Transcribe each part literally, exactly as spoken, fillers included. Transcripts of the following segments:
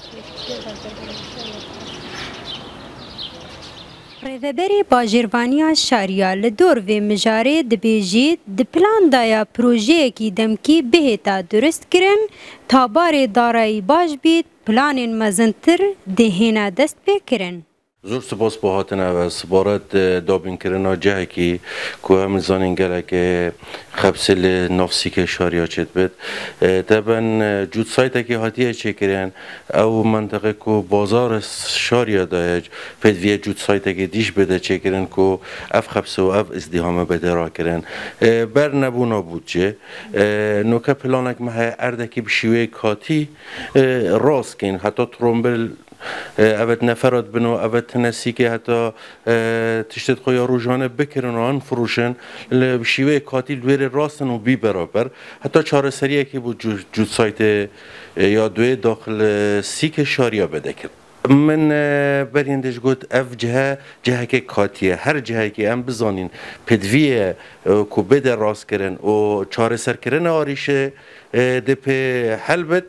ڕێڤەبەری باژێرڤانیە شاریا لە دۆڕڤێ مژارێ دەبێژێت di plandaya projeyekî demkî bihêta duristkirin ta barê darayî baş bît planên mezintir dê hêne dest pêkirin. زۆر سپاس بۆ هاتنە و سپارەت دابینکردنا جهێکی ku em zanin gelekê xebsê li navsîkê şariya çêt bit. Teben cûtsaytekî hatiye çêkirin ew menteqe ku bazar şariya da ye pêdiviyê cûtsaytekî dîş bêde çêkirin ku ev xebse û ev izdîhame bêde rakirin. Ber nebûna bûdcê noke planek me heye erdekî bi şîweyek hatî rast kên heta trombil evet neferat bino evet nesike hatta tiştet khoya rojane bekirin an furuşen le şive katil veri rastın u bi beraber hatta çareseriye ki bu cüt sayte ya دوی داخل سیک شاریا بدکر من برندش گفت اف جهه جهه که کاتیه هر جهه که ام بزانین پدویه کو بده راست کرن و چارسر کرن آریشه دپ حلبت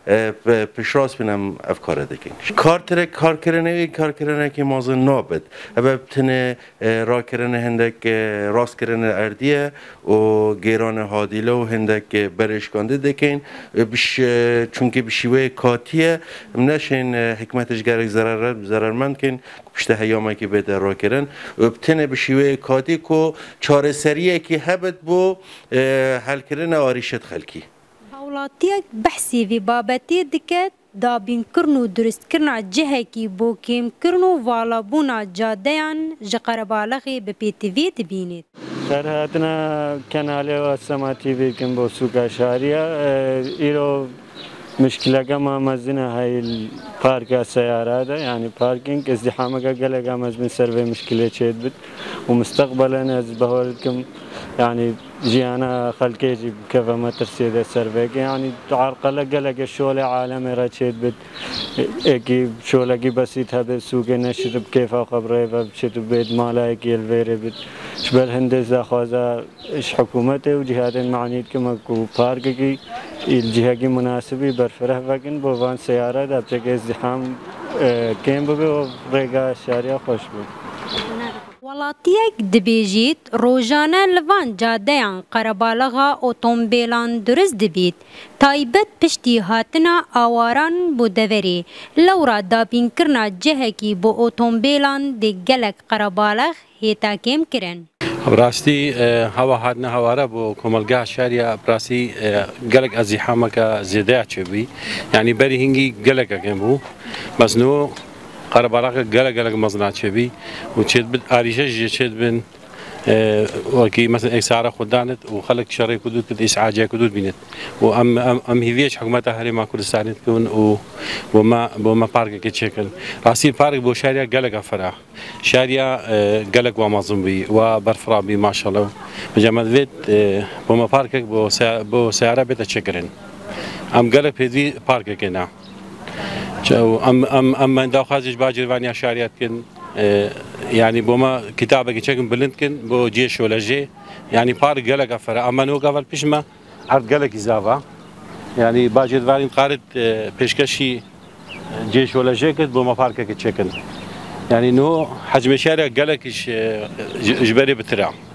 پیشراست بینم افکار دکین کار ترک کار کرنه کار کرنه که مازن نابد اما بتنه را کرنه هندک راست کرنه اردیه و گیران هادیله و هندک برشکانده دکین بش چونکه بشیوه کاتیه نشین حکمتش گرک ضرر ضررمند کن پشت هیامه که بده را کرن و بتنه بشیوه کاتی کو چاره سریه که هبت بو حل کرنه آریشت خلکی وڵاتیەک بەحسی vê babetê dike dabînkirin û durustkirina cihekî bû kêmkirin û valabûna cadeyan ji Qerebalixê bi pêtivî dibînît. Serhatina Kenalê û Sema T V kim bo sûka şariya îro مشکلەکە مامەزنە هەی پارکە سەیارەدا ینی پارکینگ ئەزدیحامەکە گەلێکا مەزبن سەرێ مشکلێ چێت بێت و مستەقبەلەن ئەز بەهۆرتکەم ینی ژیانە خەلکێکی بکەوە مەترسێدە سەرێک ینی عارقەلە گەلێکە شۆلێ عالەمێرە چێت بێت ئێکی شۆلەکی بەسیت هەبێت سووکێ نەشت بکێفە خەبڕێڤە بچێت و بێت مالایەکی ئێلڤێرێ بێت شبەر هەندێک داخوازە اش حکوومەتێ و جیهادێن معنیت کەمە و پارکێکی الجهة مناسبة برفره وگن بوان سیاره دب چه ازدحام کم ببی و ریگا شهریا خوش بود. وڵاتیەک dibêjit rojane li van cadeyan Qerebalixa otomobîlan durist dibît taybet piştî hatina awaran bû deverê lewra dabînkirina cihekî bû otomobîlan dê gelek Qerebalix hêta kêmkirin. براستی هوا هاتنە هەوارە بۆ کۆمەلگا شاریا پراسی گەلک ئەزیحامەکە زێدەیە چێبووی یعنی بەری هینگی گەلەکەکەم بوو بەزنەوە قەرەباڵاکە گەلە گەلک مەزنا چێبی و چێت بن ئاریشەش چێت بن وەکی مەسن ئێکسارە خوددانت و خەڵک شەڕێ کودوت کرد ئیسعاجای کودوت بینێت و ئەم ئەم هیڤێش حکومەتە هەرێما کوردستانیت کردن و بۆمە پارکێکی چێکن ڕاستی پارک بۆ شاریا گەلەکە فەرا شاریا گەلک وا مەزم بووی و بەرفڕابی ماشەڵە و بەجەمە دەوێت بۆمە پارکێک بۆ سیارە بێتە چێکردن ئەم گەلک پێدوی پارکێکێنا ئەم داخوازیش باجێرڤانیا شاریاتکن يعني بوما كتابك يشكل بلندكن بو جيش ولا جي يعني بارك قالك أفر أما نو قبل بيشما عرض قالك إزافة يعني باجد فارين قارد بيشكشي جيش ولا جي كد بوما باركك يشكل يعني نو حجم الشارع قالك إيش جبري بترا